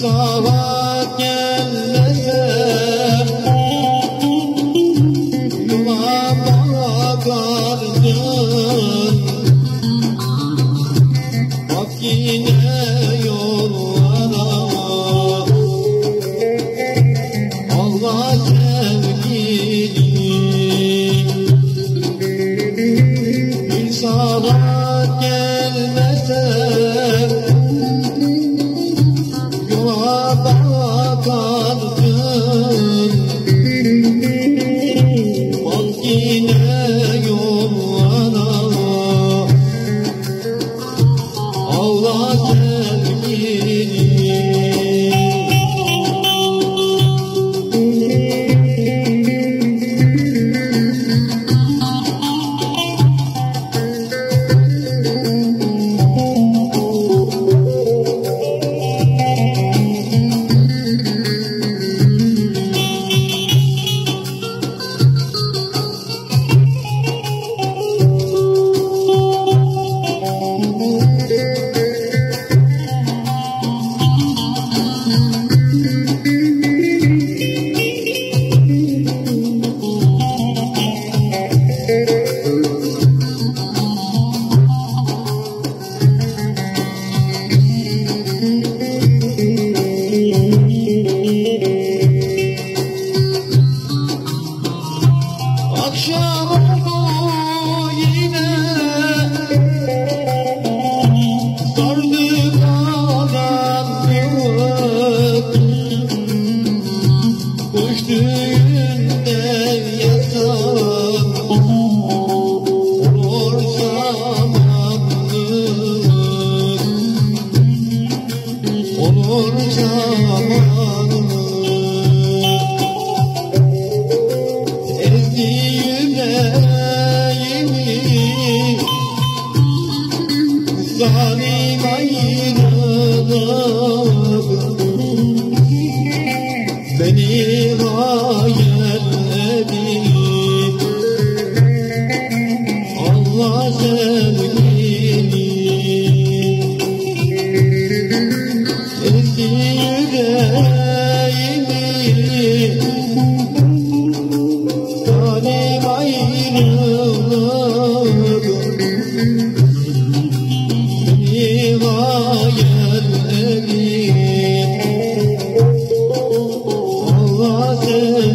saat gelmesem yola bakardım. Bak yine yollara Allah sevgilim. Bir saat gelmesem yola bakardım. Bak yine yollara Allah sevgilim. Akşam oldu yine sardı karanlık. Kuş düğünde yatan olur zamanlık. Olur zamanlık. Ezdi yüreğimi zalim ayrılık. Beni hayalledi Allah sevgili. Ezdi yüreğimi zalim ayrılık. Beni hayalledi Allah sevgili.